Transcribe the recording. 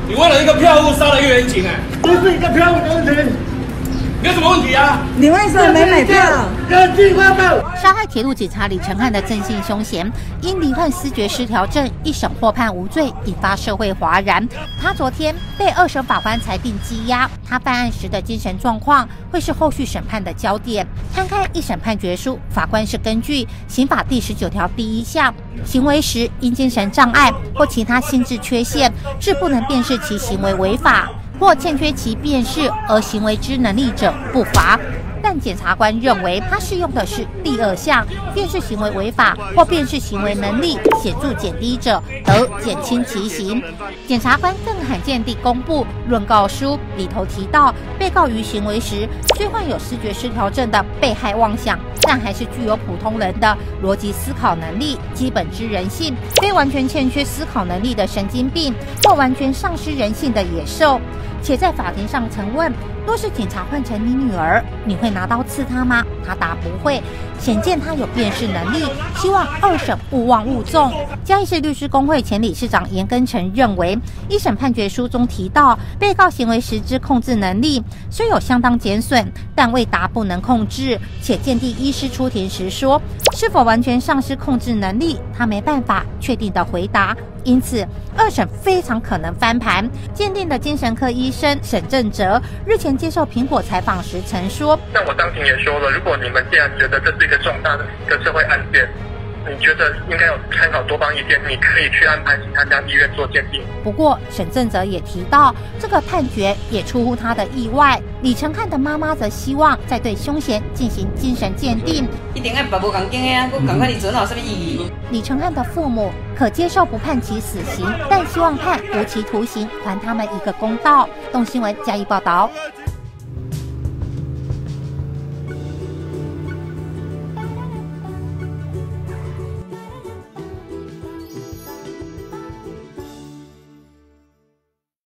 你为了一个票务杀了一个员警， 不是一个票务的问题。 你有什么问题啊？ 你为什么没买票？ 根据报告， 杀害铁路警察李承翰的郑姓凶嫌，因罹患思觉失调症，一审获判无罪，引发社会哗然。他昨天被二审法官裁定羁押，他犯案时的精神状况会是后续审判的焦点。摊开一审判决书，法官是根据刑法第19条第1项，行为时因精神障碍或其他心智缺陷，致不能辨识其行为违法，或欠缺其辨识而行为之能力者不罚。但检察官认为他适用的是第2项，辨识行为违法或辨识行为能力显著减低者，得减轻其刑。检察官更罕见地公布论告书，里头提到，被告于行为时虽患有思觉失调症的被害妄想，但还是具有普通人的逻辑思考能力、基本之人性，非完全欠缺思考能力的神经病或完全丧失人性的野兽。且在法庭上曾问，若是警察换成你女儿，你会拿刀刺她吗？他答不会，显见他有辨识能力，希望二审勿忘勿纵。嘉义市律师公会前理事长严根成认为，一审判决书中提到，被告行为时之控制能力虽有相当减损，但未达不能控制，且鉴定医师出庭时说，是否完全丧失控制能力，他没办法确定的回答。因此，二审非常可能翻盘。鉴定的精神科医生沈正哲日前接受苹果采访时曾说：“ 那我当庭也说了，如果你们既然觉得这是一个重大的一个社会案件，你觉得应该有参考多方意见，你可以去安排其他家医院做鉴定。” 不过，沈正哲也提到，这个判决也出乎他的意外。李承翰的妈妈则希望再对凶嫌进行精神鉴定。 一定要把无共经的啊，我赶快你做哪有什么意义？ 李承翰的父母可接受不判其死刑，但希望判无期徒刑，还他们一个公道。动新闻加以报道。